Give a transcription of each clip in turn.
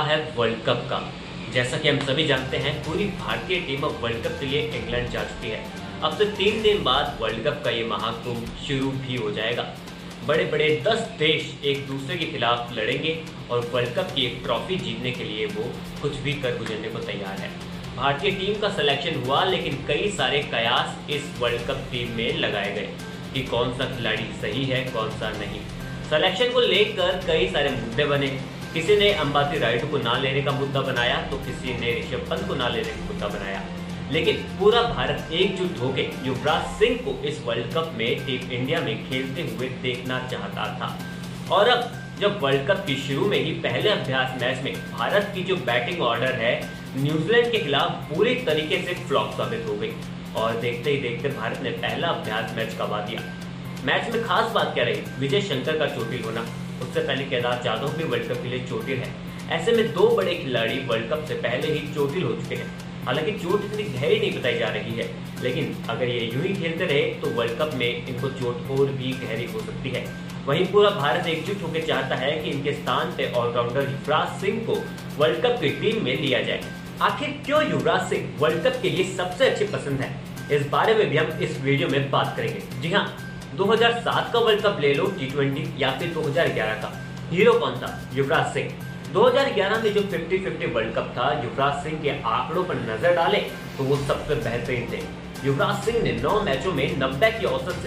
है world cup का। जैसा कि हम सभी जानते हैं, पूरी भारतीय टीम अब वर्ल्ड कप के लिए इंग्लैंड जा चुकी है। अब से 3 दिन बाद वर्ल्ड कप का ये महाकुंभ शुरू भी हो जाएगा। बड़े बड़े 10 देश एक दूसरे के खिलाफ लड़ेंगे और वर्ल्ड कप की एक ट्रॉफी जीतने के लिए वो कुछ भी कर गुजरने को तैयार है। भारतीय टीम का सिलेक्शन हुआ, लेकिन कई सारे कयास इस वर्ल्ड कप टीम में लगाए गए कि कौन सा खिलाड़ी सही है, कौन सा नहीं। सिलेक्शन को लेकर कई सारे मुद्दे बने। किसी ने अंबाती रायडू को ना लेने का मुद्दा बनाया, तो किसी ने ऋषभ पंत को ना लेने का मुद्दा बनाया। लेकिन पूरा भारत एकजुट होकर युवराज सिंह को इस वर्ल्ड कप में टीम इंडिया में खेलते हुए देखना चाहता था। और अब जब वर्ल्ड कप की शुरू में ही पहले अभ्यास मैच में भारत की जो बैटिंग ऑर्डर है न्यूजीलैंड के खिलाफ पूरी तरीके से फ्लॉप साबित हो गई और देखते ही देखते भारत ने पहला अभ्यास मैच गंवा दिया। मैच में खास बात क्या रही? विजय शंकर का चोटिल होना। उससे पहले केदार जाधव भी वर्ल्ड कप के लिए चोटिल है। ऐसे में 2 बड़े खिलाड़ी वर्ल्ड कप से पहले ही चोटिल हो चुके हैं। हालांकि चोट इतनी गहरी नहीं बताई जा रही है, लेकिन अगर ये यूं ही खेलते रहे तो वर्ल्ड कप में इनको चोट और भी गहरी हो सकती है। वहीं पूरा भारत एकजुट होकर चाहता है कि इनके स्थान पे ऑलराउंडर युवराज सिंह को वर्ल्ड कप की टीम में लिया जाए। आखिर क्यों युवराज सिंह वर्ल्ड कप के लिए सबसे अच्छी पसंद है, इस बारे में भी हम इस वीडियो में बात करेंगे। जी हाँ, 2007 का वर्ल्ड कप ले लो, T20, या फिर 2011 का, हीरो कौन था? युवराज सिंह। 2011 में जो 50-50 वर्ल्ड कप था, युवराज सिंह के आंकड़ों पर नजर डाले तो वो सबसे बेहतरीन थे। युवराज सिंह ने 9 मैचों में 90 की औसत से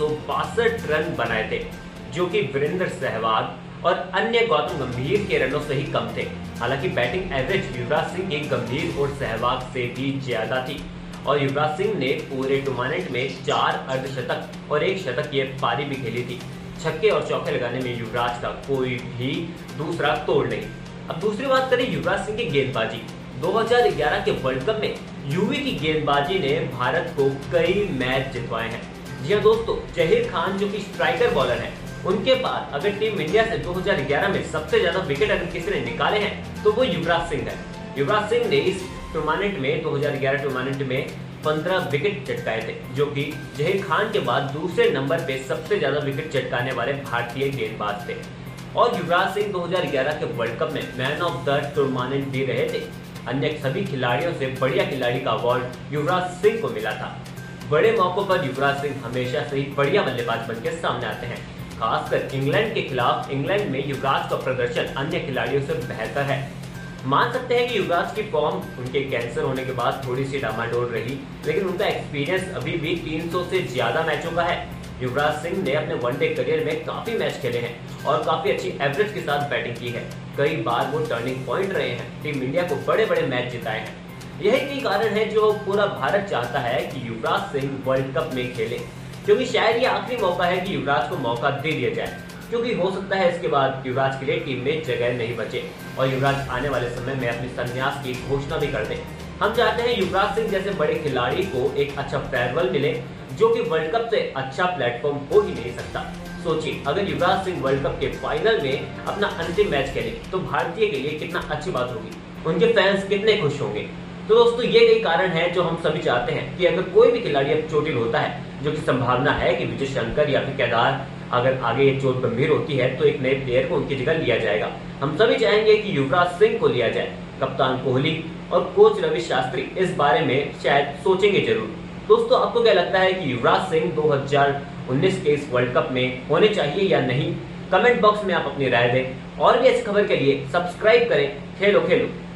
362 रन बनाए थे, जो कि वीरेंद्र सहवाग और अन्य गौतम गंभीर के रनों से ही कम थे। हालांकि बैटिंग एवरेज युवराज सिंह की गंभीर और सहवाग से भी ज्यादा थी और युवराज सिंह ने पूरे टूर्नामेंट में 4 अर्धशतक और 1 शतक ये पारी भी खेली थी। छक्के और चौके लगाने में युवराज का कोई भी दूसरा तोड़ नहीं। अब दूसरी बात करें युवराज सिंह की गेंदबाजी। 2011 के वर्ल्ड कप में यूवी की गेंदबाजी ने भारत को कई मैच जितवाए हैं। जी हाँ दोस्तों, जहीर खान जो कि स्ट्राइकर बॉलर है, उनके बाद अगर टीम इंडिया से 2011 में सबसे ज्यादा विकेट अगर किसी ने निकाले हैं तो वो युवराज सिंह है। युवराज सिंह ने इस टूर्नामेंट में 2011 टूर्नामेंट में 15 विकेट चटकाए थे, जो कि जहीर खान के बाद दूसरे नंबर पे सबसे ज्यादा विकेट चटकाने वाले भारतीय गेंदबाज थे। और युवराज सिंह 2011 के वर्ल्ड कप में मैन ऑफ द टूर्नामेंट भी रहे थे। अन्य सभी खिलाड़ियों से बढ़िया खिलाड़ी का अवार्ड युवराज सिंह को मिला था। बड़े मौकों पर युवराज सिंह हमेशा से ही बढ़िया बल्लेबाज बनकर सामने आते हैं। खासकर इंग्लैंड के खिलाफ इंग्लैंड में युवराज का प्रदर्शन अन्य खिलाड़ियों से बेहतर है। मान सकते हैं कि युवराज की फॉर्म उनके कैंसर होने के बाद थोड़ी सी डामाडोल रही, लेकिन उनका एक्सपीरियंस अभी भी 300 से ज्यादा मैचों का है। युवराज सिंह ने अपने वनडे करियर में काफी मैच खेले हैं और काफी अच्छी एवरेज के साथ बैटिंग की है। कई बार वो टर्निंग पॉइंट रहे हैं, टीम इंडिया को बड़े बड़े मैच जिताए हैं। यही कारण है जो पूरा भारत चाहता है कि युवराज सिंह वर्ल्ड कप में खेले, क्योंकि शायद ये आखिरी मौका है कि युवराज को मौका दे दिया जाए, क्योंकि हो सकता है इसके बाद युवराज के लिए टीम में जगह नहीं बचे और युवराज आने वाले समय में अपने संन्यास की घोषणा भी कर दे। हम चाहते हैं युवराज सिंह जैसे बड़े खिलाड़ी को एक अच्छा फेयरवेल मिले, जो कि वर्ल्ड कप से अच्छा प्लेटफॉर्म हो ही नहीं सकता। सोचिए, अगर युवराज सिंह वर्ल्ड कप के फाइनल में अपना अंतिम मैच खेले तो भारतीय के लिए कितना अच्छी बात होगी, उनके फैंस कितने खुश होंगे। तो दोस्तों, ये कई कारण है जो हम सभी चाहते हैं कि अगर कोई भी खिलाड़ी अब चोटिल होता है, जो कि संभावना है कि विजय शंकर या फिर केदार, अगर आगे ये चोट गंभीर होती है तो एक नए प्लेयर को उनकी जगह लिया जाएगा। हम सभी चाहेंगे कि युवराज सिंह को लिया जाए। कप्तान कोहली और कोच रवि शास्त्री इस बारे में शायद सोचेंगे जरूर। दोस्तों, आपको क्या लगता है कि युवराज सिंह 2019 के इस वर्ल्ड कप में होने चाहिए या नहीं? कमेंट बॉक्स में आप अपनी राय दें और भी ऐसी खबर के लिए सब्सक्राइब करें खेलो खेलो।